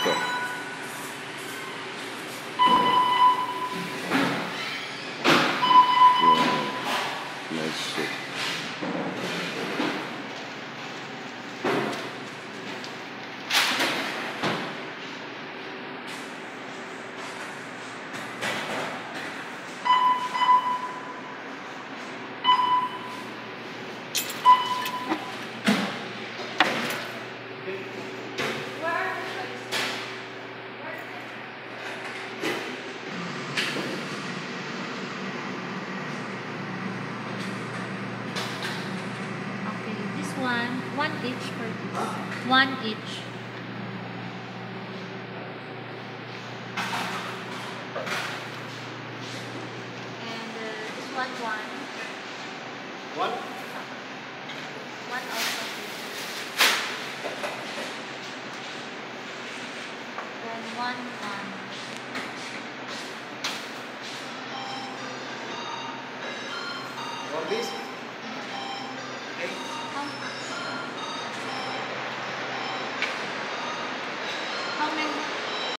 gusto. Wow, nice shit. One each per piece. One each. And this one. One? One also. Then one. One piece? How many?